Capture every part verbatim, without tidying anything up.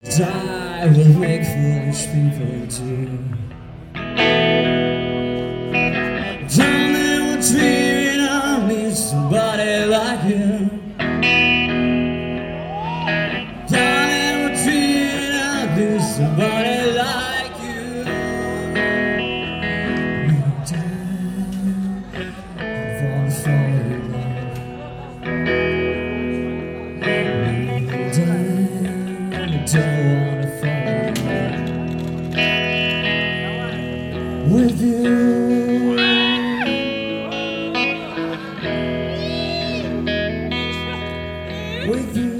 I will make foolish people do. Darling, we're dreaming I need somebody like you. Darling, we're dreaming I need somebody like you. I wanna fall in love. I don't wanna fall in love with you. With you.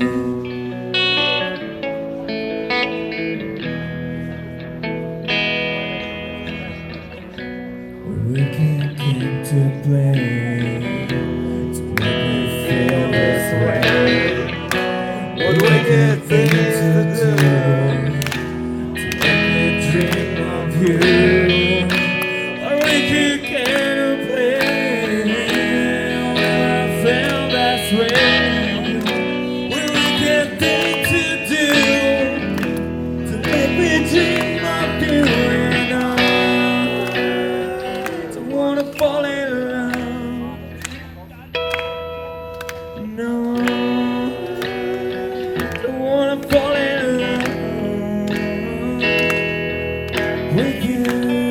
We can't come to play to make me feel this way. What wicked thing to do to make me dream of you. What wicked game to play when I feel this way. Fall in love, no, don't wanna fall in love with you,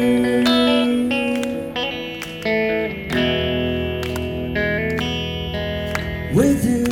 with you.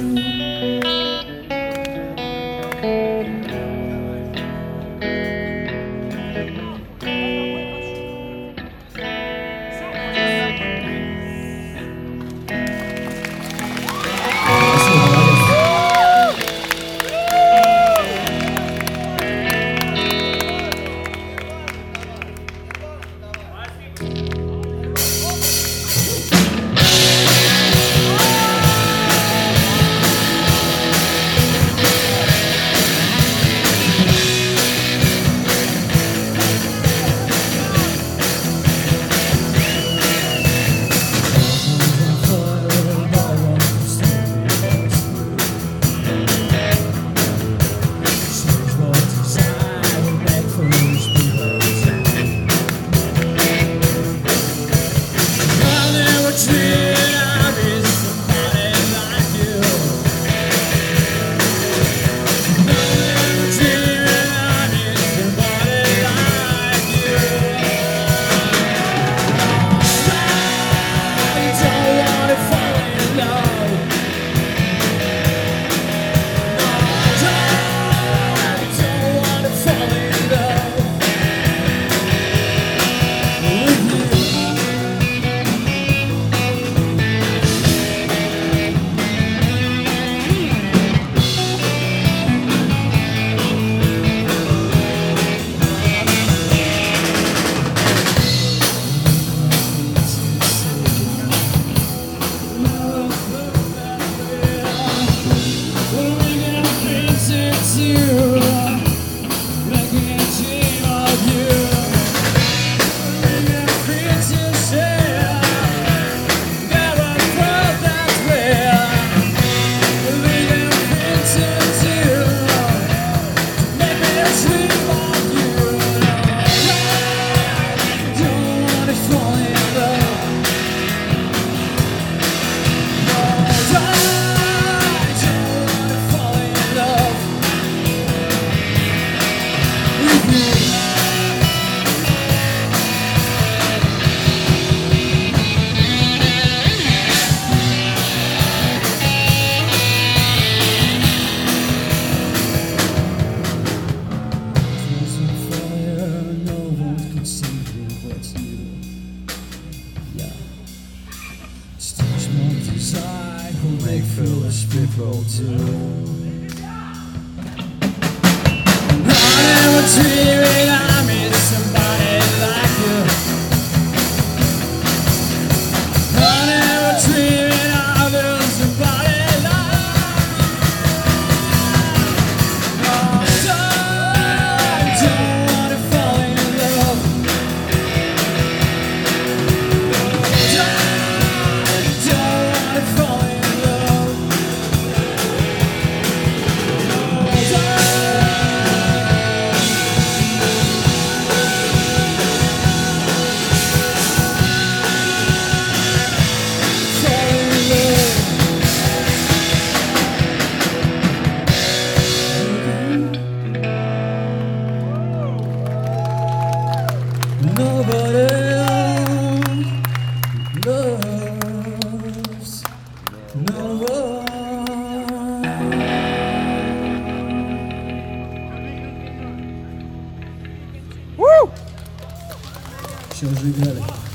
Make foolish people do. I never dreamed I meet somebody like you. I never dreamed I met somebody like you. I don't wanna fall in love. I don't wanna fall in love. Що вже играли?